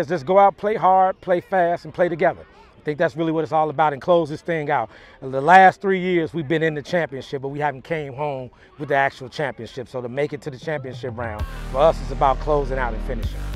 Just go out, play hard, play fast, and play together. I think that's really what it's all about, and close this thing out. The last 3 years we've been in the championship, but we haven't came home with the actual championship. So to make it to the championship round, for us it's about closing out and finishing.